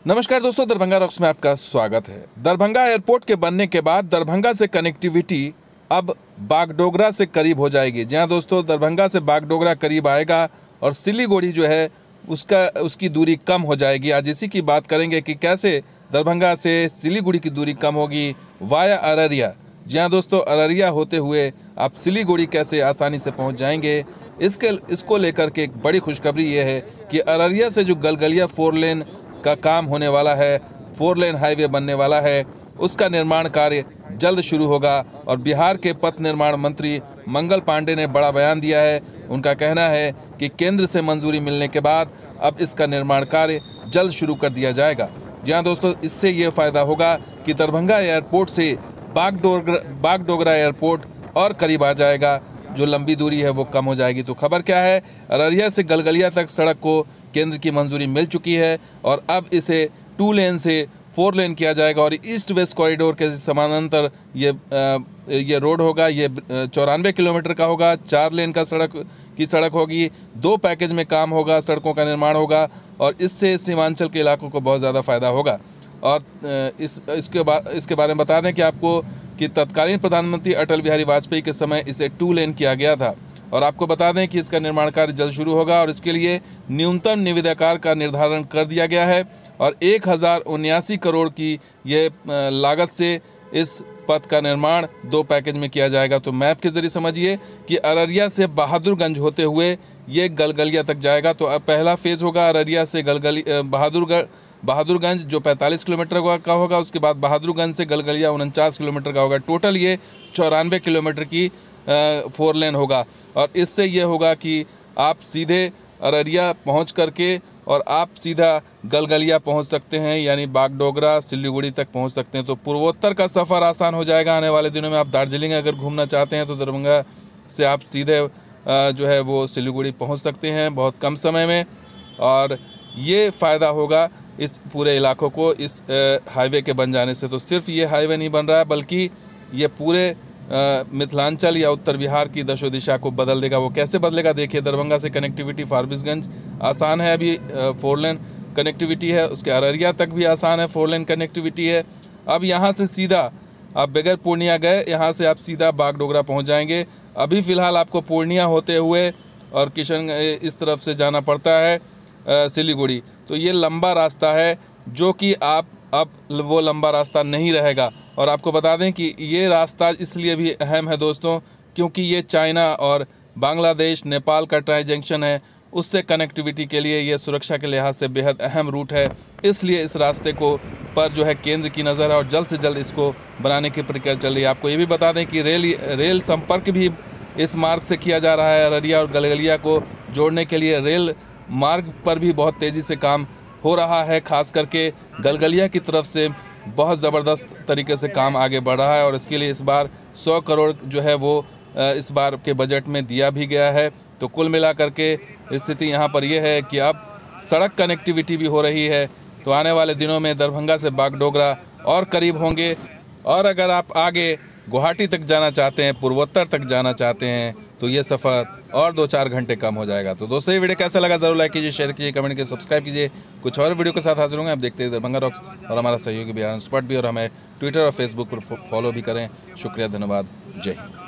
नमस्कार दोस्तों, दरभंगा रॉक्स में आपका स्वागत है। दरभंगा एयरपोर्ट के बनने के बाद दरभंगा से कनेक्टिविटी अब बागडोगरा से करीब हो जाएगी। जी हाँ दोस्तों, दरभंगा से बागडोगरा करीब आएगा और सिलीगुड़ी जो है उसकी दूरी कम हो जाएगी। आज इसी की बात करेंगे कि कैसे दरभंगा से सिलीगुड़ी की दूरी कम होगी वाया अररिया। जी हाँ दोस्तों, अररिया होते हुए आप सिलीगुड़ी कैसे आसानी से पहुंच जाएंगे, इसको लेकर के एक बड़ी खुशखबरी ये है कि अररिया से जो गलगलिया 4 लेन का काम होने वाला है, 4 लेन हाईवे बनने वाला है, उसका निर्माण कार्य जल्द शुरू होगा। और बिहार के पथ निर्माण मंत्री मंगल पांडे ने बड़ा बयान दिया है। उनका कहना है कि केंद्र से मंजूरी मिलने के बाद अब इसका निर्माण कार्य जल्द शुरू कर दिया जाएगा। जी हाँ दोस्तों, इससे ये फ़ायदा होगा कि दरभंगा एयरपोर्ट से बागडोगरा एयरपोर्ट और करीब आ जाएगा, जो लंबी दूरी है वो कम हो जाएगी। तो खबर क्या है, अररिया से गलगलिया तक सड़क को केंद्र की मंजूरी मिल चुकी है और अब इसे 2 लेन से 4 लेन किया जाएगा और ईस्ट वेस्ट कॉरिडोर के समानांतर ये रोड होगा। ये 94 किलोमीटर का होगा, 4 लेन का सड़क होगी, 2 पैकेज में काम होगा, सड़कों का निर्माण होगा और इससे सीमांचल के इलाकों को बहुत ज़्यादा फ़ायदा होगा। और इसके बारे में बता दें कि आपको कि तत्कालीन प्रधानमंत्री अटल बिहारी वाजपेयी के समय इसे 2 लेन किया गया था। और आपको बता दें कि इसका निर्माण कार्य जल्द शुरू होगा और इसके लिए न्यूनतम निविदाकार का निर्धारण कर दिया गया है और 1079 करोड़ की ये लागत से इस पथ का निर्माण 2 पैकेज में किया जाएगा। तो मैप के जरिए समझिए कि अररिया से बहादुरगंज होते हुए ये गलगलिया तक जाएगा। तो अब पहला फेज़ होगा अररिया से बहादुरगंज जो 45 किलोमीटर का होगा, उसके बाद बहादुरगंज से गलगलिया 49 किलोमीटर का होगा। टोटल ये 94 किलोमीटर की 4 लेन होगा और इससे ये होगा कि आप सीधे अररिया पहुंच करके और आप सीधा गलगलिया पहुंच सकते हैं, यानी बागडोगरा सिलीगुड़ी तक पहुंच सकते हैं। तो पूर्वोत्तर का सफ़र आसान हो जाएगा। आने वाले दिनों में आप दार्जिलिंग अगर घूमना चाहते हैं तो दरभंगा से आप सीधे जो है वो सिलीगुड़ी पहुंच सकते हैं बहुत कम समय में। और ये फ़ायदा होगा इस पूरे इलाकों को इस हाईवे के बन जाने से। तो सिर्फ ये हाईवे नहीं बन रहा है बल्कि ये पूरे मिथिलांचल या उत्तर बिहार की दशो दिशा को बदल देगा। वो कैसे बदलेगा देखिए, दरभंगा से कनेक्टिविटी फारबिसगंज आसान है, अभी 4 लेन कनेक्टिविटी है। उसके अररिया तक भी आसान है, 4 लेन कनेक्टिविटी है। अब यहाँ से सीधा आप बगैर पूर्णिया गए, यहाँ से आप सीधा बागडोगरा पहुँच जाएंगे। अभी फ़िलहाल आपको पूर्णिया होते हुए और किशन इस तरफ से जाना पड़ता है सिलीगुड़ी। तो ये लंबा रास्ता है जो कि अब वो लंबा रास्ता नहीं रहेगा। और आपको बता दें कि ये रास्ता इसलिए भी अहम है दोस्तों, क्योंकि ये चाइना और बांग्लादेश नेपाल का ट्राई जंक्शन है, उससे कनेक्टिविटी के लिए ये सुरक्षा के लिहाज से बेहद अहम रूट है। इसलिए इस रास्ते को पर जो है केंद्र की नज़र है और जल्द से जल्द इसको बनाने की प्रक्रिया चल रही है। आपको ये भी बता दें कि रेल संपर्क भी इस मार्ग से किया जा रहा है। अररिया और गलगलिया को जोड़ने के लिए रेल मार्ग पर भी बहुत तेज़ी से काम हो रहा है। खास करके गलगलिया की तरफ से बहुत ज़बरदस्त तरीके से काम आगे बढ़ रहा है और इसके लिए इस बार 100 करोड़ जो है वो इस बार के बजट में दिया भी गया है। तो कुल मिलाकर के स्थिति यहाँ पर यह है कि अब सड़क कनेक्टिविटी भी हो रही है। तो आने वाले दिनों में दरभंगा से बागडोगरा और करीब होंगे। और अगर आप आगे गुवाहाटी तक जाना चाहते हैं, पूर्वोत्तर तक जाना चाहते हैं, तो ये सफ़र और 2-4 घंटे कम हो जाएगा। तो दोस्तों, ये वीडियो कैसा लगा ज़रूर लाइक कीजिए, शेयर कीजिए, कमेंट कीजिए, सब्सक्राइब कीजिए। कुछ और वीडियो के साथ हाजिर होंगे। आप देखते हैं दरभंगा रॉक्स और हमारा सहयोगी बिहार स्पॉट भी, और हमें ट्विटर और फेसबुक पर फॉलो भी करें। शुक्रिया, धन्यवाद, जय हिंद।